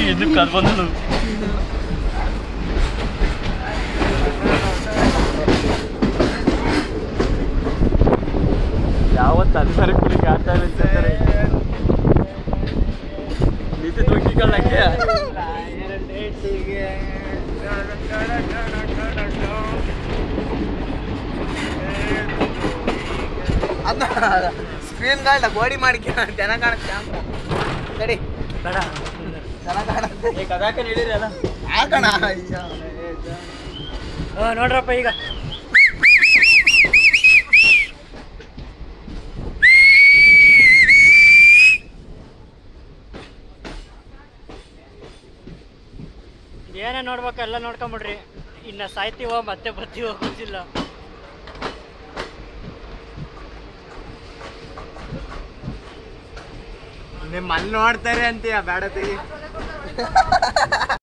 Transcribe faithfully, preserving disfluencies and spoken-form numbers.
ఎందుకు కాదు ಬಂದನು ಯಾವತ್ತು ಅದು ಸರಿ ಕುಡಿಗೆ ಆಡ್ತಾ ಇರ್ತಾರೆ ನೀತಿ ತೊಕ್ಕಿಕೊಳ್ಳಕ್ಕೆ ಅದ ಸ್ಕ್ರೀನ್ ಗಾರ್ಡ್ ಗೋಡಿ ಮಾಡಿಕ ಚೆನ್ನಾಗಿ ಕಾಣುತ್ತೆ ಸರಿ ಬೇಡ ಚೆನ್ನಾಗಿ ಕಾಣುತ್ತೆ ಈಗ ಅದಾಕ ಹೇಳಿರಿ ಅಲ್ಲ ಹಾಕೋಣ ನೋಡ್ರಪ್ಪ ಈಗ ಏನೇ ನೋಡ್ಬೇಕು ಎಲ್ಲ ನೋಡ್ಕೊಂಬಿಡ್ರಿ ಇನ್ನು ಸಾಯ್ತೀವೋ ಮತ್ತೆ ಬರ್ತೀವೋ ಗೊತ್ತಿಲ್ಲ ನಿಮ್ಮ ಅಲ್ಲಿ ನೋಡ್ತಾರೆ ಅಂತೀಯ ಬೇಡ ತೆಗಿ